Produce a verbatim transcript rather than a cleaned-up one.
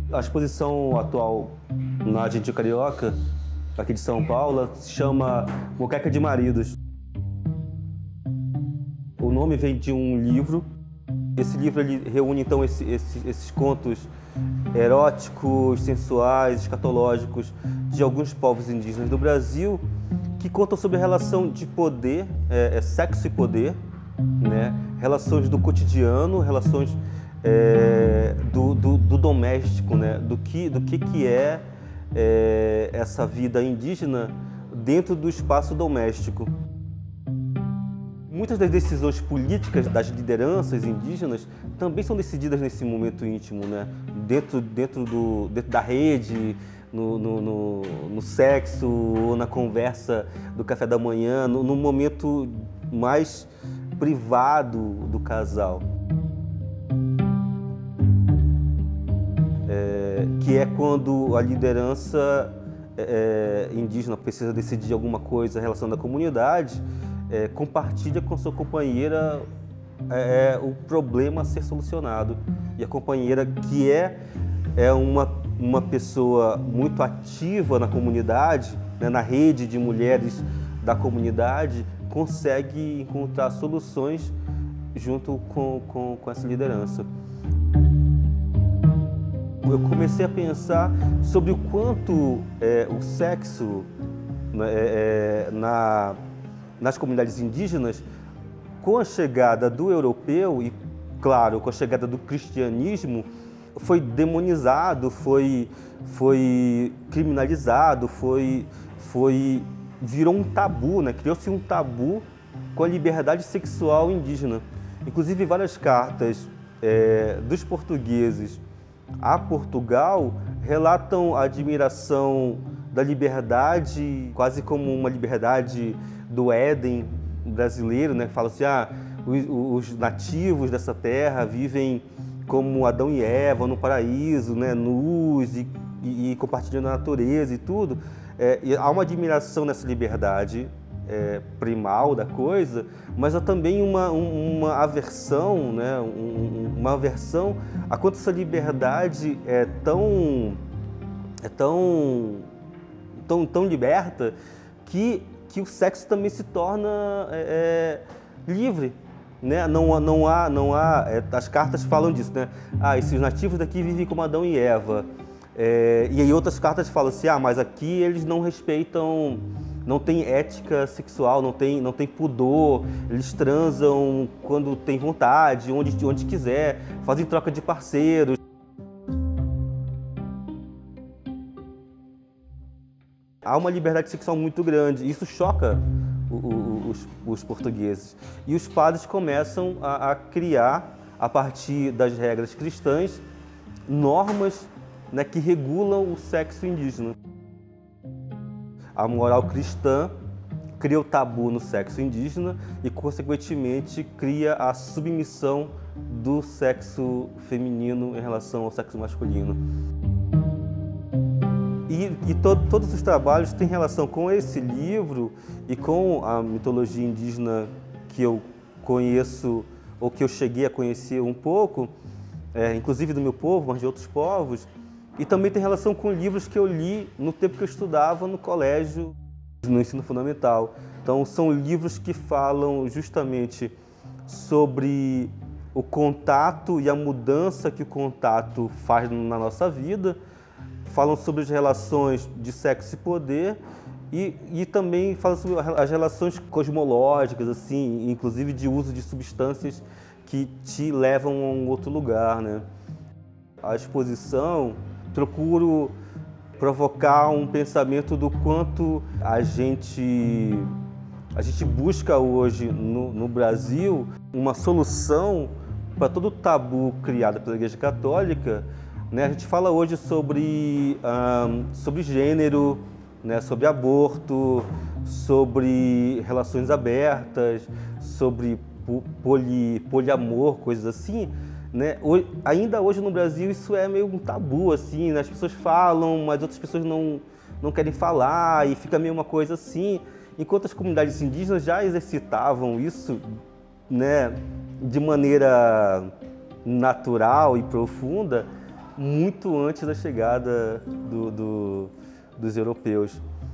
A exposição atual na Gentil Carioca, aqui de São Paulo, se chama Moqueca de Maridos. O nome vem de um livro. Esse livro ele reúne então esse, esse, esses contos eróticos, sensuais, escatológicos de alguns povos indígenas do Brasil, que contam sobre a relação de poder, é, é, sexo e poder, né? Relações do cotidiano, relações é, do, do, do doméstico, né? do, que, do que, que é, é essa vida indígena dentro do espaço doméstico. Muitas das decisões políticas das lideranças indígenas também são decididas nesse momento íntimo, né? dentro, dentro, do, dentro da rede, no, no, no, no sexo, ou na conversa do café da manhã, no, no momento mais privado do casal. É, que é quando a liderança é, indígena precisa decidir alguma coisa em relação à comunidade, É, compartilha com sua companheira é, o problema a ser solucionado. E a companheira, que é, é uma, uma pessoa muito ativa na comunidade, né, na rede de mulheres da comunidade, consegue encontrar soluções junto com, com, com essa liderança. Eu comecei a pensar sobre o quanto é, o sexo né, é, na nas comunidades indígenas, com a chegada do europeu e, claro, com a chegada do cristianismo, foi demonizado, foi, foi criminalizado, foi, foi, virou um tabu, né? Criou-se um tabu com a liberdade sexual indígena. Inclusive, várias cartas é, dos portugueses a Portugal relatam a admiração da liberdade, quase como uma liberdade do Éden brasileiro, né? Fala assim, ah, os, os nativos dessa terra vivem como Adão e Eva no paraíso, né? Nus e, e, e compartilhando a natureza e tudo. É, e há uma admiração nessa liberdade é, primal da coisa, mas há também uma, uma aversão, né? Um, uma aversão a quanto essa liberdade é tão, é tão, tão, tão liberta que que o sexo também se torna é, livre, né? Não, não há, não há é, as cartas falam disso, né? Ah, esses nativos daqui vivem como Adão e Eva. É, e aí outras cartas falam assim, ah, mas aqui eles não respeitam, não tem ética sexual, não tem, não tem pudor, eles transam quando tem vontade, onde, onde quiser, fazem troca de parceiros. Há uma liberdade sexual muito grande, isso choca o, o, os, os portugueses. E os padres começam a, a criar, a partir das regras cristãs, normas, né, que regulam o sexo indígena. A moral cristã cria o tabu no sexo indígena e, consequentemente, cria a submissão do sexo feminino em relação ao sexo masculino. E, e to, todos os trabalhos têm relação com esse livro e com a mitologia indígena que eu conheço, ou que eu cheguei a conhecer um pouco, é, inclusive do meu povo, mas de outros povos, e também tem relação com livros que eu li no tempo que eu estudava no colégio, no ensino fundamental. Então, são livros que falam justamente sobre o contato e a mudança que o contato faz na nossa vida, falam sobre as relações de sexo e poder e, e também falam sobre as relações cosmológicas, assim, inclusive de uso de substâncias que te levam a um outro lugar, né? A exposição, procuro provocar um pensamento do quanto a gente, a gente busca hoje no, no Brasil uma solução para todo o tabu criado pela Igreja Católica. Né, a gente fala hoje sobre, um, sobre gênero, né, sobre aborto, sobre relações abertas, sobre poli, poliamor, coisas assim. Né? Hoje, ainda hoje no Brasil isso é meio um tabu, assim, né? As pessoas falam, mas outras pessoas não, não querem falar e fica meio uma coisa assim. Enquanto as comunidades indígenas já exercitavam isso, né, de maneira natural e profunda, muito antes da chegada do, do, dos europeus.